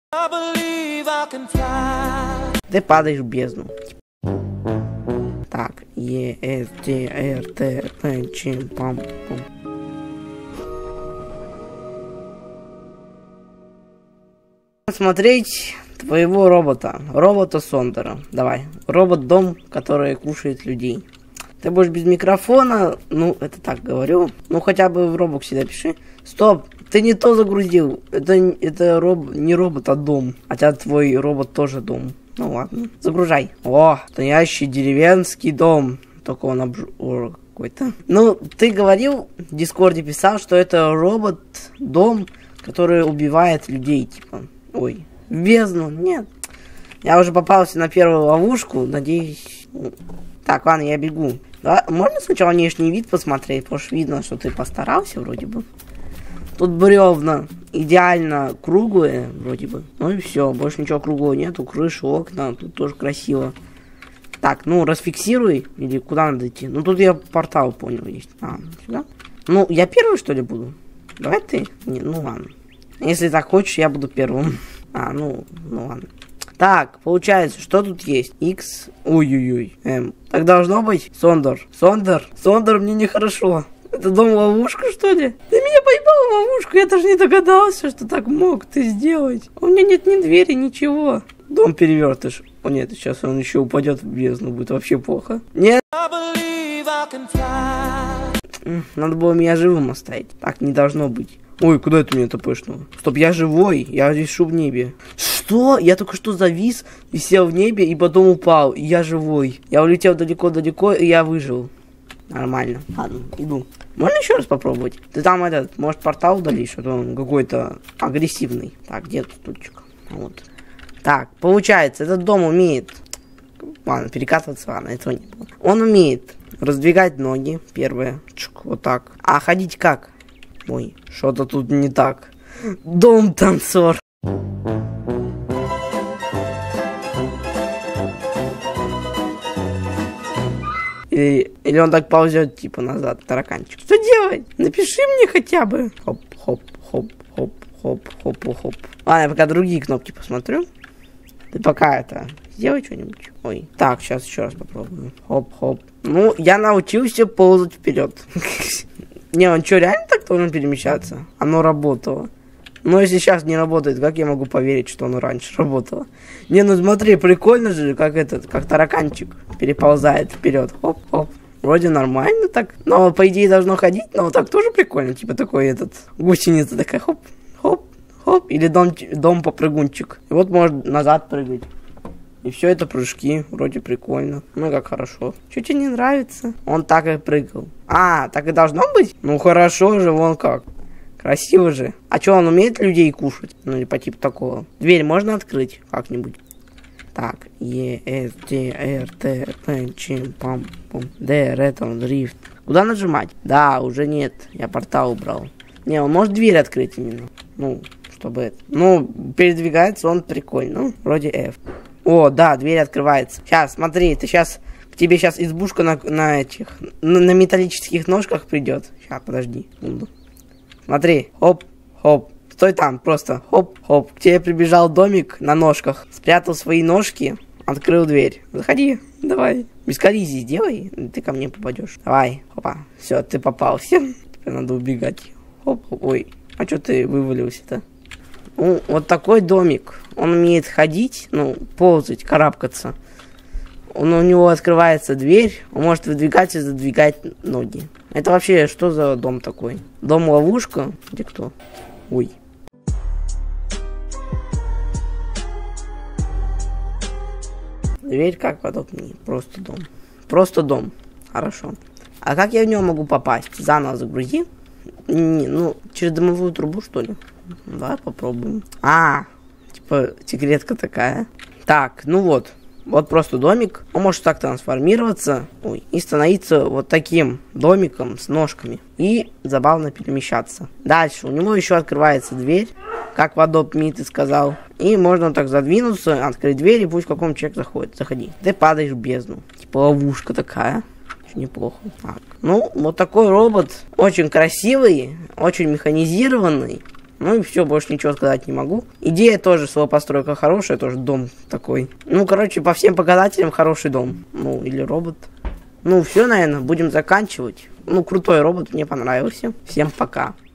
Ты падаешь в бездну. Так, Е, С, Т, Р, Т, П, Ч, пам, пам. Смотреть твоего робота Сондера. Давай, робот-дом, который кушает людей. Ты будешь без микрофона, ну, это так говорю. Ну, хотя бы в Робоксе напиши. Стоп, ты не то загрузил. Это не робот, а дом. Хотя твой робот тоже дом. Ну ладно, загружай. О, настоящий деревенский дом. Только он какой-то. Ну, ты говорил, в Дискорде писал, что это робот-дом, который убивает людей, типа. Ой, в бездну, нет. Я уже попался на первую ловушку, надеюсь. Так, ладно, я бегу. Да, можно сначала внешний вид посмотреть, потому что видно, что ты постарался вроде бы. Тут бревна идеально круглые, вроде бы. Ну и все, больше ничего круглого нету. Крыша, окна, тут тоже красиво. Так, ну расфиксируй. Или куда надо идти? Ну тут я портал понял есть. А, сюда? Ну, я первый что ли буду? Давай ты? Не, ну ладно. Если так хочешь, я буду первым. А, ну ладно. Так, получается, что тут есть? X, ой-ой-ой, М. Так должно быть? Сондер, мне нехорошо. Это дом-ловушка, что ли? Ты меня поебал в ловушку, я даже не догадался, что так мог ты сделать. У меня нет ни двери, ничего. Дом перевертыш. О нет, сейчас он еще упадет в бездну, будет вообще плохо. Нет. Надо было меня живым оставить. Так не должно быть. Ой, куда это меня топышнуло? Стоп, я живой, я вишу в небе. Что? Я только что завис, висел в небе и потом упал. И я живой. Я улетел далеко-далеко, и я выжил. Нормально. Ладно, иду. Можно еще раз попробовать? Ты там может портал удалишь, а то он какой-то агрессивный. Так, где тут стульчик? Вот. Так, получается, этот дом умеет... Ладно, перекатываться, ладно, этого не было. Он умеет раздвигать ноги, первое. Чук, вот так. А ходить как? Ой, что-то тут не так. Дом-танцор. Или он так ползет, типа, назад, тараканчик. Что делать? Напиши мне хотя бы. Хоп-хоп-хоп-хоп-хоп-хоп-хоп. Ладно, я пока другие кнопки посмотрю. Ты пока сделай что-нибудь. Ой. Так, сейчас еще раз попробую. Хоп-хоп. Ну, я научился ползать вперед. Не, он что, реально так должен перемещаться? Оно работало. Но если сейчас не работает, как я могу поверить, что оно раньше работало? Не, ну смотри, прикольно же, как тараканчик переползает вперед. Хоп-хоп. Вроде нормально так. Но по идее должно ходить, но вот так тоже прикольно. Типа такой гусеница такая хоп-хоп-хоп. Или дом-попрыгунчик. И вот может назад прыгать. И все это прыжки, вроде прикольно. Ну как хорошо. Что тебе не нравится? Он так и прыгал. А, так и должно быть? Ну хорошо же, вон как. Красиво же. А что, он умеет людей кушать? Ну или по типу такого. Дверь можно открыть как-нибудь? Так, Е, С, Т, Р, Т, П, Ч, пам, пам, Д, Р, дрифт. Куда нажимать? Да, уже нет. Я портал убрал. Не, он может дверь открыть именно. Ну, чтобы это. Ну, передвигается он прикольно. Ну, вроде F. О, да, дверь открывается. Сейчас, смотри, к тебе сейчас избушка на металлических ножках придет. Сейчас, подожди. Смотри, хоп-хоп. Стой там, просто хоп-хоп. К тебе прибежал домик на ножках. Спрятал свои ножки, открыл дверь. Заходи, давай. Без коллизии сделай, ты ко мне попадешь. Давай, хопа. Все, ты попал. Теперь надо убегать. Хоп-хоп. Ой, а что ты вывалился-то? Ну, вот такой домик. Он умеет ходить, ну, ползать, карабкаться. У него открывается дверь, он может выдвигать и задвигать ноги. Это вообще что за дом такой? Дом-ловушка? Где кто? Ой. Дверь как подобнее? Просто дом. Просто дом. Хорошо. А как я в него могу попасть? Заново загрузи. Не, ну, через дымовую трубу, что ли? Давай попробуем. А, типа, секретка такая. Так, ну вот. Вот просто домик. Он может так трансформироваться. Ой, и становиться вот таким домиком с ножками. И забавно перемещаться. Дальше у него еще открывается дверь. Как в Adobe Me ты сказал. И можно так задвинуться, открыть дверь, и пусть какому человек заходит. Заходи. Ты падаешь в бездну. Типа ловушка такая. Очень неплохо. Так. Ну, вот такой робот. Очень красивый. Очень механизированный. Ну и все, больше ничего сказать не могу. Идея тоже, своя постройка хорошая, тоже дом такой. Ну, короче, по всем показателям хороший дом. Ну, или робот. Ну, все, наверное, будем заканчивать. Ну, крутой робот, мне понравился. Всем пока.